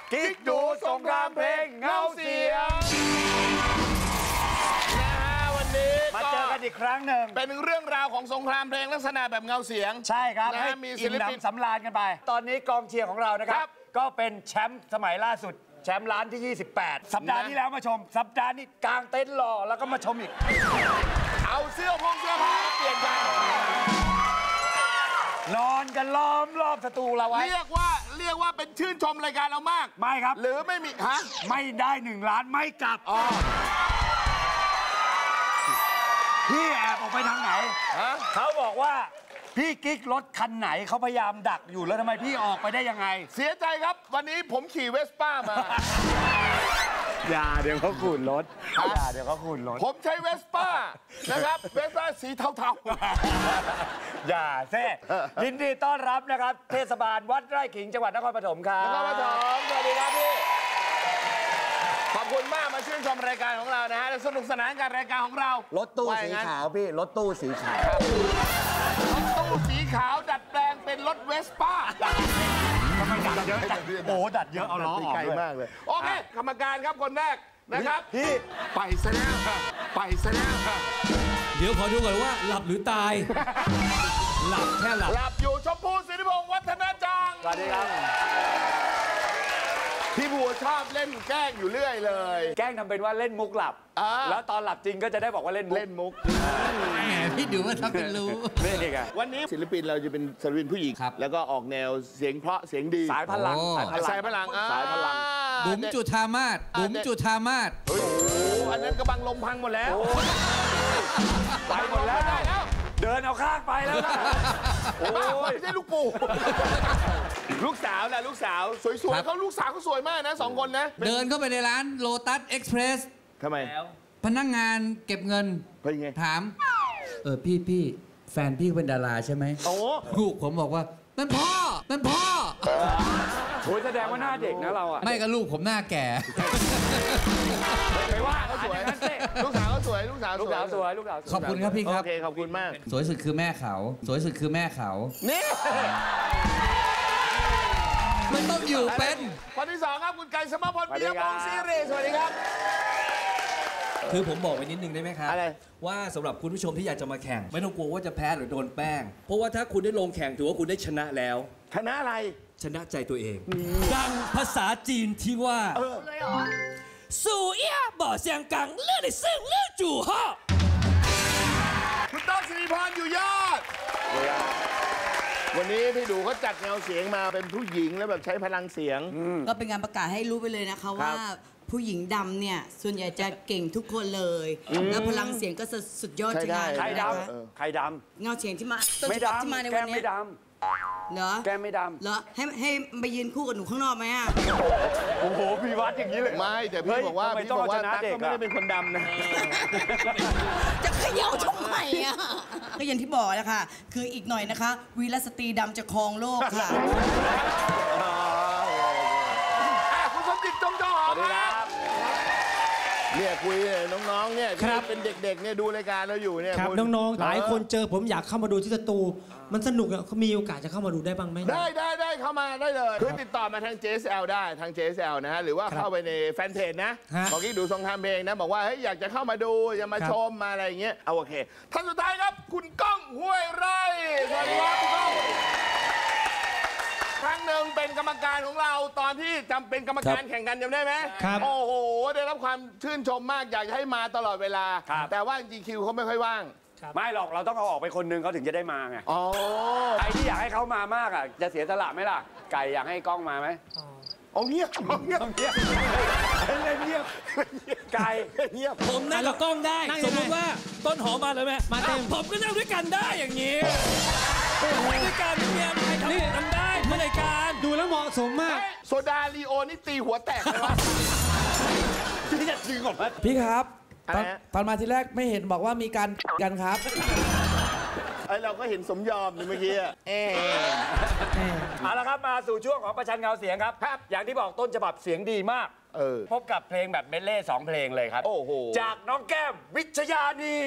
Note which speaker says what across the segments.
Speaker 1: กิ๊กดูสงครามเพลงเงาเสียงนะฮะวันนี้มาเจอกันอีกครั้งหนึ่งเป็นเรื่องราวของสงครามเพลงลักษณะแบบเงาเสียงใช่ครับให้มีศิลปินสำราญกันไปตอนนี้กองเชียร์ของเรานะครับก็เป็นแชมป์สมัยล่าสุดแชมป์ร้านที่ 28 สัปดาห์ที่แล้วมาชมสัปดาห์นี้กางเต็นท์รอแล้วก็มาชมอีกเอาเสื้อผ้าเปลี่ยนกันนอนกันล้อมรอบสตูเราไว้เรียกว่าเป็นชื่นชมรายการเรามากไม่ครับหรือไม่มีฮะไม่ได้1 ล้านไม่กลับพี่แอบออกไปทางไหนเขาบอกว่าพี่กิ๊กรถคันไหนเขาพยายามดักอยู่แล้วทำไมพี่ออกไปได้ยังไงเสียใจครับวันนี้ผมขี่เวสป้ามาอย่าเดี๋ยวเขาขูดรถผมใช้เวสป้านะครับเวสป้าสีเทาๆอย่าเซ่ยินดีต้อนรับนะครับเทศบาลวัดไร่ขิงจังหวัดนครปฐมครับนครปฐมสวัสดีครับพี่ขอบคุณมากมาชื่นชมรายการของเรานะฮะสนุกสนานกับรายการของเรารถตู้สีขาวพี่รถตู้สีขาวสีขาวดัดแปลงเป็นรถเวสป้าทำไมดัดเยอะโอ้ดัดเยอะเอาล้อออกไกลมากเลยโอเคกรรมการครับคนแรกนะครับพี่ไปซะแล้ว
Speaker 2: เดี๋ยวขอดูก่อนว่าหลับหรือตายหลับแค่หลับ
Speaker 1: อยู่ชมพูสิริพงษ์วัฒนจังสวัสดีครับพี่บัวชอบเล่นแกล้งอยู่เรื่อยเลยแกล้งทำเป็นว่าเล่นมุกหลับแล้วตอนหลับจริงก็จะได้บอกว่าเล่นมุก
Speaker 2: แหมพี่ดูว่าทำเป็นรู้
Speaker 1: นี่ไงวันนี้ศิลปินเราจะเป็นศิลปินผู้หญิงแล้วก็ออกแนวเสียงเพราะเสียงดีสายพลัง
Speaker 2: บุ๋มจุธามาศโอ้โห
Speaker 1: อันนั้นกระบังลมพังหมดแล้วไปหมดแล้วเดินเอาข้างไปแล้วนะไม่ใช่ลูกปู่ลูกสาวนะลูกสาวสวยๆเขาลูกสาวเขาสวยมากนะ2 คนนะ
Speaker 2: เดินเข้าไปในร้านโลตัสเอ็กซ์เพรส
Speaker 1: ทำไม
Speaker 2: พนักงานเก็บเงินถามพี่แฟนพี่เป็นดาราใช่ไหมลูกผมบอกว่านั่นพ่อ
Speaker 1: โอ้ยแสดงว่าหน้าเด็กนะเราอ่ะ
Speaker 2: ไม่ก็ลูกผมหน้าแก่
Speaker 1: ไม่ว่าเขาสวยลูกสาวเขาสวยขอบคุณครับพี่ครับโอเคขอบคุณมาก
Speaker 2: สวยสุดคือแม่เขานี่มันต้องอยู่เป็น
Speaker 1: คนที่2ครับคุณไก่สมพลปิยพงศ์ศิริสวัสดีครับ
Speaker 3: คือผมบอกไว้นิดนึงได้ไหมครับว่าสำหรับคุณผู้ชมที่อยากจะมาแข่งไม่ต้องกลัวว่าจะแพ้หรือโดนแป้งเพราะว่าถ้าคุณได้ลงแข่งถือว่าคุณได้ชนะแล้ว
Speaker 1: ชนะอะไร
Speaker 3: ชนะใจตัวเองดังภาษาจีนที่ว่าสู่เอี้ยบ่อเสียงกังเลือดในซึ่งเลือดจู่ห่อ
Speaker 1: คุณต้นสิริพรอยู่ยอดวันนี้พี่ดูเขาจัดแนวเสียงมาเป็นผู้หญิงแล้วแบบใช้พลังเสียง
Speaker 4: ก็เป็นการประกาศให้รู้ไปเลยนะคะว่าผู้หญิงดำเนี่ยส่วนใหญ่จะเก่งทุกคนเลยแล้วพลังเสียงก็สุดยอดจริงๆ
Speaker 1: ใครดำ
Speaker 4: เงาเสียงที่มาต้นฉบับที่มาในวันนี้เหรอ
Speaker 1: แกไม่ดำ
Speaker 4: เหรอให้ไปยืนคู่กับหนูข้างนอกไหมอ่ะ
Speaker 1: โอ้โหพี่วัดอย่างนี้เลยไม่แต่พี่บอกว่าตั๊กก็ไม่ได้เป็นคนดำนะ
Speaker 4: จะเขย่าทำไมอ่ะก็อย่างที่บอกนะคะคืออีกหน่อยนะคะวีรสตรีดำจะครองโลกค่ะ
Speaker 1: คุณสมจิตจงจอหอมครับเนี่ยคุยน้องๆเนี่ยเป็นเด็กๆเนี่ยดูรายการเราอยู่เนี่ย
Speaker 5: ครับน้องๆหลายคนเจอผมอยากเข้ามาดูที่สตูมันสนุกอ่ะเขามีโอกาสจะเข้ามาดูได้บ้างไหม
Speaker 1: ได้เข้ามาได้เลยคือติดต่อมาทาง JSL ได้ทาง JSL นะฮะหรือว่าเข้าไปในแฟนเพจนะบอกกิ๊กดูสงครามเพลงนะบอกว่าเฮ้ยอยากจะเข้ามาดูอยากมาชมมาอะไรอย่างเงี้ยเอาโอเคท่านสุดท้ายครับคุณก้องห้วยไร่สวัสดีครับคุณก้องครั้งหนึ่งเป็นกรรมการของเราตอนที่จำเป็นกรรมการแข่งกันจำได้ไหมโอ้โหได้รับความชื่นชมมากอยากให้มาตลอดเวลาแต่ว่าจริงๆคิวเขาไม่ค่อยว่างไม่หรอกเราต้องเอาออกไปคนนึงเขาถึงจะได้มาไงใครที่อยากให้เขามามากอ่ะจะเสียสละไหมล่ะไก่อยากให้กล้องมาไหมเงียบไก่เงียบ
Speaker 3: ผมนั่งกับกล้องได้สมมติว่าต้นหอมมาเลยไหมมาเต็มผมก็นั่งด้วยกันได้อย่างนี้ด้วยกันเมียไม่ทำได้เมื่อไหร่การ
Speaker 5: ดูแล้วเหมาะสมมาก
Speaker 1: โซดาลีโอนี่ตีหัวแตกเลยวะพี่จะจริงหรอ
Speaker 6: พี่ครับตอนมาทีแรกไม่เห็นบอกว่ามีการกันครับ
Speaker 1: เราก็เห็นสมยอมเมื่อกี้เอาละครับมาสู่ช่วงของประชันเงาเสียงครับอย่างที่บอกต้นฉบับเสียงดีมากพบกับเพลงแบบเมดเล่2 เพลงเลยครับจากน้องแก้มวิชญานี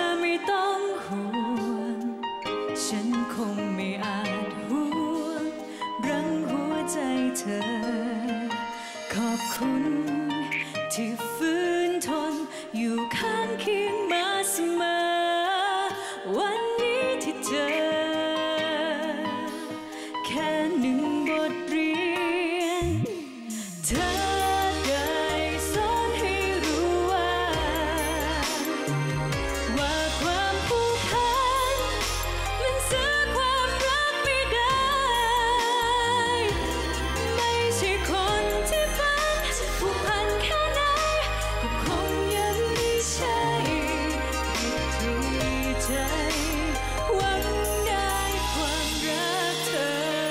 Speaker 7: ไม่ต้องห่วงฉันคงไม่อาจห่วงรั้งหัวใจเธอขอบคุณที่ฝืนทนอยู่ข้างเคียงมาเสมอวันนี้ที่เจอแค่หนึ่งบทเรียนเธอได้สอนให้รู้ว่าความผูกพันมันซื้อความรักไม่ได้ไม่ใช่คนที่ฝันผูกพันแค่ไหนก็คงยังไม่ใช่ที่ใจหวังได้ความรักเธอ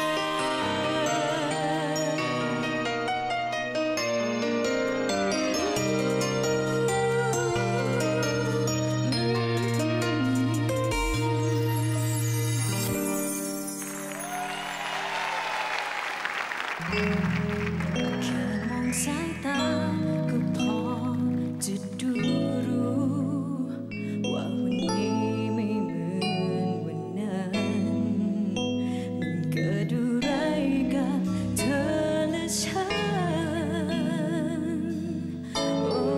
Speaker 7: แค่มองสายตาก็พอจะดูรู้ว่าวันนี้ไม่เหมือนวันนั้นมันเกิดอะไรกับเธอและฉันโอ้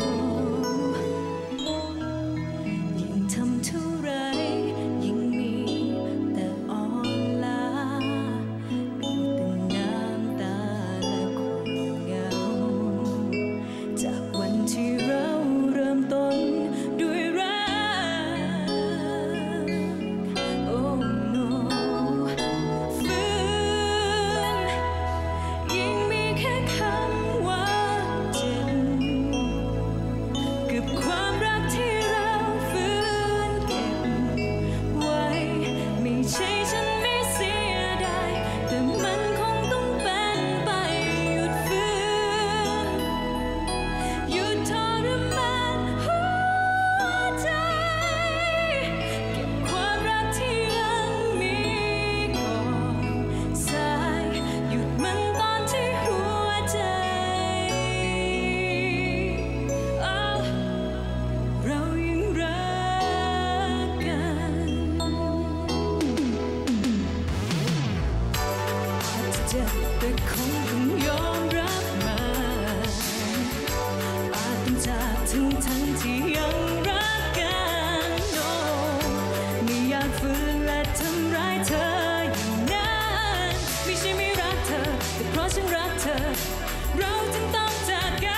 Speaker 7: ยิ่งทำเท่าไรยิ่งมีแต่อ่อนล้ามีแต่น้ำตาและความเหงาจากวันที่เราเริ่มต้นด้วยรักโอ้ no ฝืนยิ่งมีแค่คำว่าเจ็บกับความรักที่เราฝืนเก็บไว้ไม่ใช่ฉันไม่เสียดายแต่มันคงต้องเป็นไปหยุดฝืนหยุดทรมานหัวใจเก็บความรักที่ยังมีก่อนสายหยุดมันตอนที่หัวใจเรายังรักกันอาจจะเจ็บแต่คงต้องยอมรับมันอาจต้องจากทั้งที่ยังรักกัน no ไม่อยากฝืนและทำร้ายเธออย่างนั้นไม่ใช่ไม่รักเธอแต่เพราะฉันรักเธอเราจึงต้องจากกัน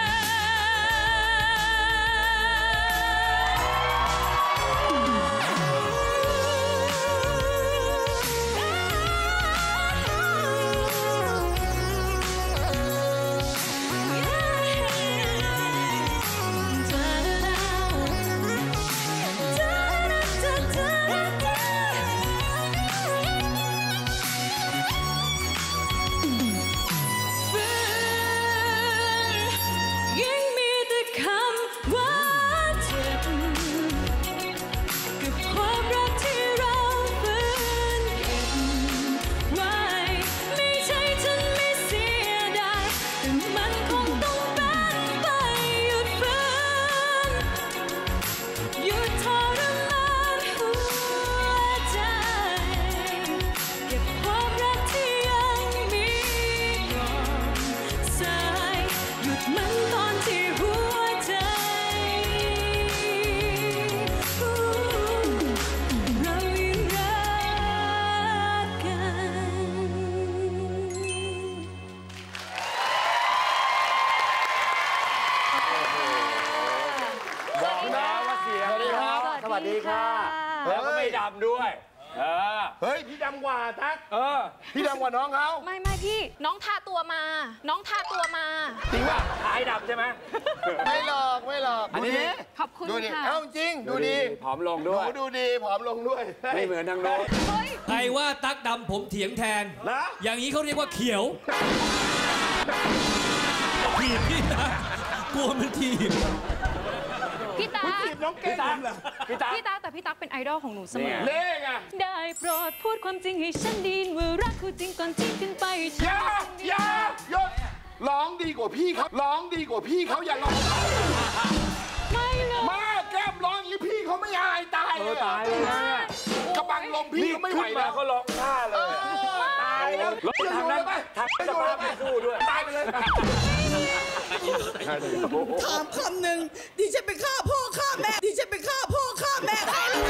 Speaker 7: ยิ่งมีแต่คำว่าเจ็บกับความรักที่เราฝืนเก็บไว้ไม่ใช่ฉันไม่เสียดายแต่มันคงต้องเป็นไปหยุดฝืนหยุดทรมานหัวใจเก็บความรักที่ยังมีก่อนสายหยุดมันตอนที่หัวใจเรายังรักกัน
Speaker 1: บอกแล้วว่าเสียงสวัสดีครับ สวัสดีค่ะ แล้วก็ไม่ดำด้วย เฮ้ย พี่ดำกว่าทักพี่ดำกว่าน้องเขา
Speaker 8: ไม่พี่น้องทาตัวมา น้องทาตัวมา
Speaker 1: จริงป่ะขายดำใช่ไหมไม่หลอกไม่หลอกดูดี
Speaker 8: ขอบคุณ
Speaker 1: ดูดี
Speaker 8: ค่ะ
Speaker 1: เอ้าจริงดูดีผอมลงด้วยดูดีผอมลงด้วยไม่เหมือนทางโน้น
Speaker 8: เฮ้ย
Speaker 3: ใครว่าตั๊กดำผมเถียงแทน
Speaker 1: นะ
Speaker 3: อย่างนี้เขาเรียกว่าเขียวถีบพี่นะกลัวมันถีบ
Speaker 8: พี่ตา
Speaker 1: จีบน้องเก่งเหรอพี่ตา
Speaker 8: พี่ตาแต่พี่ตั๊กเป็นไอดอลของหนูเสมอ
Speaker 1: เล่ไง
Speaker 8: ได้โปรดพูดความจริงให้ฉันไดยินว่ารักคือจริงก่อนทิ้งกันไป
Speaker 1: อย่าหยุดร้องดีกว่าพี่เขาร้องดีกว่าพี่เขาอย่าร้อง
Speaker 8: ไม่เลย
Speaker 1: มาแก้มร้องอย่างนี้พี่เขาไม่อายตายเลยตายเลยกระบังลมพี่เขาไม่ไหวแล้วก็ร้องท่าเลยตายแล้วทำได้ไหมทำได้ไม่สู้ด้วยตายไปเลย
Speaker 4: ถามคำหนึ่งดิฉันไปฆ่าพ่อฆ่าแม่ดิฉันไปฆ่าพ่อฆ่าแม่ใครล่ะ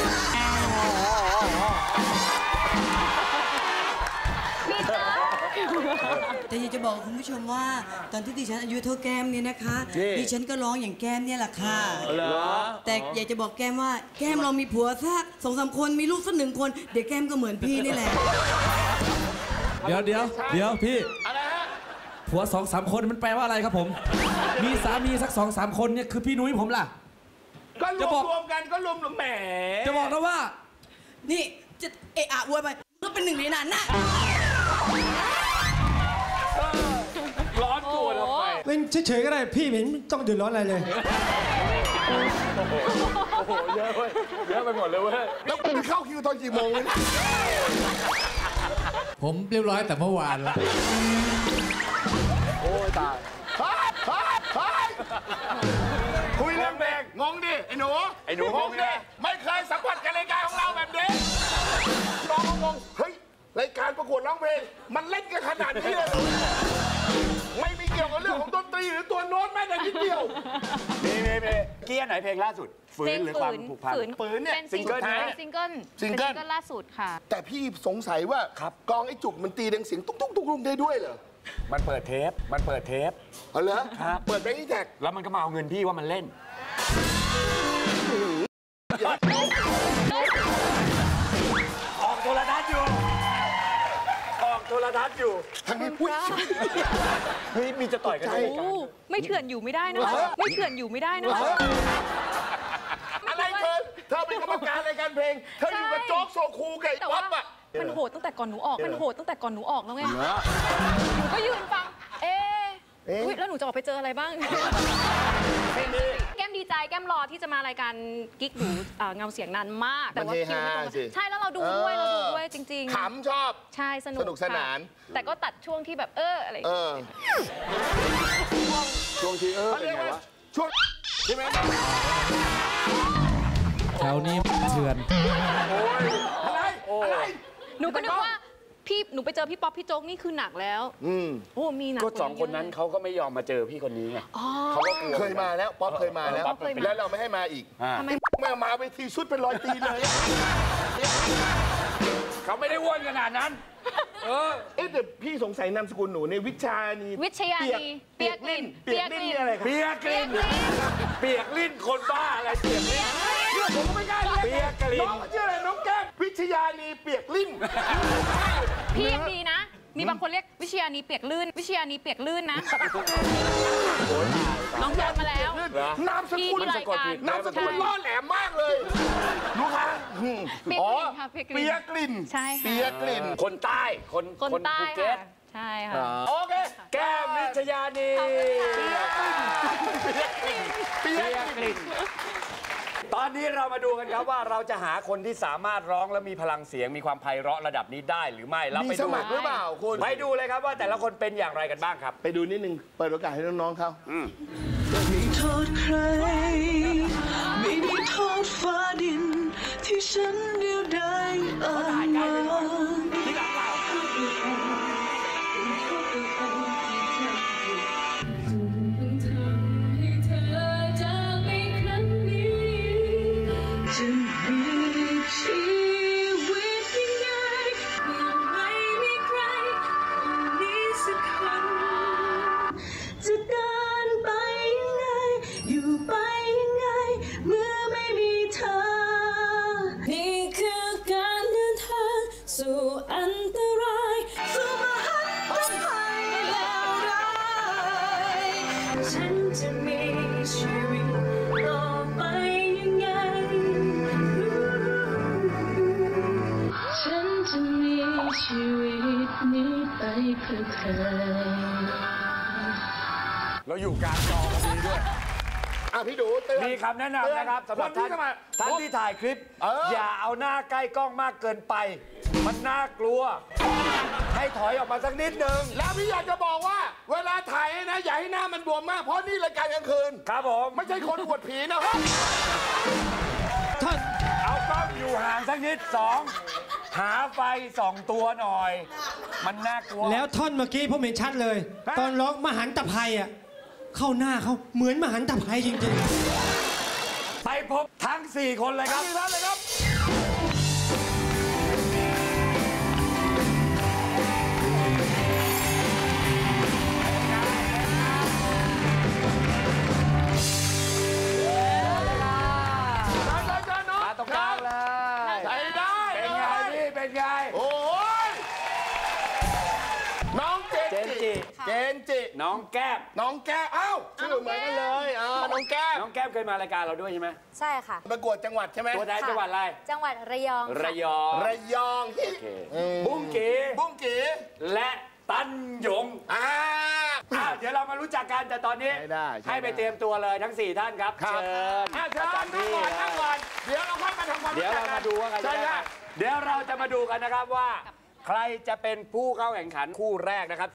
Speaker 4: แต่อยากจะบอกคุณผู้ชมว่าตอนที่ดิฉันอายุเท่าแก้มเนี่ยนะคะดิฉันก็ร้องอย่างแก้มเนี่ยแหละค่ะแต่อยากจะบอกแก้มว่าแก้มเรามีผัวสัก2-3 คนมีลูกสัก1 คนเดี๋ยวแก้มก็เหมือนพี่นี่แหละ
Speaker 6: เดี๋ยวพี่อะไรฮะผัว2-3 คนมันแปลว่าอะไรครับผมมีสามีสัก2-3 คนเนี่ยคือพี่นุ้ยผมล่ะ
Speaker 1: ก็รวมกันก็รวมแหม
Speaker 6: จะบอกนะว่า
Speaker 4: นี่จะเอะอะอวยไปก็เป็น1 ในนั้นน่ะ
Speaker 1: ร้อนตัวทำไม
Speaker 5: เล่นเฉยๆก็ได้พี่ไม่ต้องเดือดร้อนอะไรเลย
Speaker 1: โอ้โหเยอะเว้ยเยอะไปหมดเลยเว้ยแล้วคุณเข้าคิวตอนกี่โมงเนี่ย
Speaker 2: ผมเรียบร้อยแต่เมื่อวานแล้ว
Speaker 1: โอ้ยตายคุยเรื่องเพลงงงดิไอ้หนูงงดิไม่เคยสัมผัสกับรายการของเราแบบนี้น้องงงเฮ้ยรายการประกวดร้องเพลงมันเล่นกันขนาดนี้เลยไม่มีเกี่ยวกับเรื่องของดนตรีหรือตัวโน้ตแม้แต่นิดเดียวเกี้ยไหนเพลงล่าสุดฝืนหรือความผูกพันฝืนเนี่ยซิงเกิล
Speaker 8: ล่าสุดค่ะ
Speaker 1: แต่พี่สงสัยว่ากองไอ้จุกมันตีดังเสียงตุ๊กตุ๊กตุ๊กตุ๊กได้ด้วยเหรอ
Speaker 9: มันเปิดเทป
Speaker 1: เหรอเปิดแบงค์แท็ก
Speaker 9: แล้วมันก็มาเอาเงินพี่ว่ามันเล่นออกโทรทัศน์อยู่
Speaker 1: ทางนี้พูด
Speaker 9: เฮ้ยมีจะต่อยกันด้วยกัน
Speaker 8: ไม่เถื่อนอยู่ไม่ได้นะ
Speaker 1: อะไรเธอเป็นกรรมการรายการเพลงเธออยู่กับโจ๊กโซคูไก่ป๊อปอ่ะ
Speaker 8: มันโหดตั้งแต่ก่อนหนูออกแล้วไงหนูก็ยืนฟังแล้วหนูจะออกไปเจออะไรบ้างแก้มดีใจแก้มรอที่จะมารายการกิ๊กหนูเงาเสียงนานมากแต่ว่าคิวไม่ตรงใช่แล้วเราดูด้วยจริง
Speaker 1: ๆขำชอบ
Speaker 8: ใช่สนุกสนานแต่ก็ตัดช่วงที่แบบอะไร
Speaker 1: ช่วงที่เป็นไงวะช่วงใช่ไหม
Speaker 6: แถวนี้เถื่อน
Speaker 1: อะไร
Speaker 8: หนูก็นึกว่าหนูไปเจอพี่ป๊อปพี่โจ๊กนี่คือหนักแล้วโอ้มีหนัก
Speaker 9: ก็2 คนนั้นเขาก็ไม่ยอมมาเจอพี่คนนี้ไงเขาก็
Speaker 1: เคยมาแล้วป๊อปเคยมาแล้วแล้วเราไม่ให้มาอีกไม่มาเวทีชุดเป็น100 ตีเลย
Speaker 9: เขาไม่ได้อ้วนขนาดนั้น
Speaker 1: แต่พี่สงสัยนามสกุลหนูในวิชานี
Speaker 8: เปียกลิ้น
Speaker 1: อะไรครับเปียกลิ้นคนบ้าอะไรเปียกลิ้นผมไม่กล้าเปียกลิ้นน้องชื่ออะไรน้องแก้มวิชยานีเปียกลิ้น
Speaker 8: พี่ยังดีนะมีบางคนเรียกวิชยานีเปียกลื่นนะน้องโดนมาแล้ว
Speaker 1: นามสกุลล่อแหลมมากเลยลูกค้าเปียกลิ้น
Speaker 8: ใช่ค่ะ
Speaker 1: เปียกลิ้น
Speaker 9: คนใต้คนภูเก็ต
Speaker 8: ใช่ค่ะ
Speaker 1: โอเค
Speaker 9: แก้มวิชยานีเปียกลิ้นตอนนี้เรามาดูกันครับว่าเราจะหาคนที่สามารถร้องและมีพลังเสียงมีความไพเราะระดับนี้ได้หรือไม่เราไปดู
Speaker 1: สมัครหรือเปล่าคุณ
Speaker 9: ไปดูเลยครับว่าแต่ละคนเป็นอย่างไรกันบ้างครับ
Speaker 1: ไปดูนิดนึงเปิดโอกาสให้น้องๆเขา
Speaker 10: ไม่โทษใครไม่ได้โทษฟ้าดินที่ฉันเดียวดายสู่อันตรายสู่มหันตภัยแล้วร้ายฉันจะมีชีวิตต่อไปยังไงฉันจะมีชีวิตนี้ไปเพื่อใคร
Speaker 9: เราอยู่กลางจอพอดีด้วย
Speaker 1: พี่ดู
Speaker 9: มีคำแนะนำนะครับสำหรับท่านที่ถ่ายคลิปอย่าเอาหน้าใกล้กล้องมากเกินไปมันน่ากลัวให้ถอยออกมาสักนิดนึง
Speaker 1: แล้วพี่อยากจะบอกว่าเวลาถ่ายนะอย่าให้หน้ามันบวมมากเพราะนี่รายการกลางคืน
Speaker 9: ครับผม
Speaker 1: ไม่ใช่คนอวดผีนะครับ
Speaker 5: ถ้า
Speaker 9: างๆสักนิด 2 หาไฟส่องตัวหน่อย มันน่ากลัว
Speaker 5: แล้วท่อนเมื่อกี้ผมเห็นชัดเลย ตอนร้องมหันตภัยอ่ะเข้าหน้าเขาเหมือนมหันตภัยจริงๆ
Speaker 9: ไปพบทั้ง 4 คนเลยครับ4ท่านเลยครับตรงกลางเลยใช้ได้ เป็นไงพี่ เป็นไง โอ้ยน้องเจนจิ น้องแก้ม น้องแก้ม เอ้าชื่อเหมือนกันเลยน้องแก้ม น้องแก้มเคยมารายการเราด้วยใช่ไหม
Speaker 11: ใช่ค่ะ
Speaker 9: ประกวดจังหวัดใช่ไหมตัวแทนจังหวัดอะไร
Speaker 11: จังหวัดระยองค่ะ
Speaker 9: ระยอง โอเคบุ้งกี และตันหยงเดี๋ยวเรามารู้จักกันแต่ตอนนี้ให้ไปเตรียมตัวเลยทั้ง 4 ท่านครับ เชิญอาจารย์นั่งก่อนเดี๋ยวเราค่อยมาทำความรู้จักกันเดี๋ยวเรามาดูว่าใครจะได้เดี๋ยวเราจะมาดูกันนะครับว่า ใครจะเป็นผู้เข้าแข่งขันคู่แรกนะครับ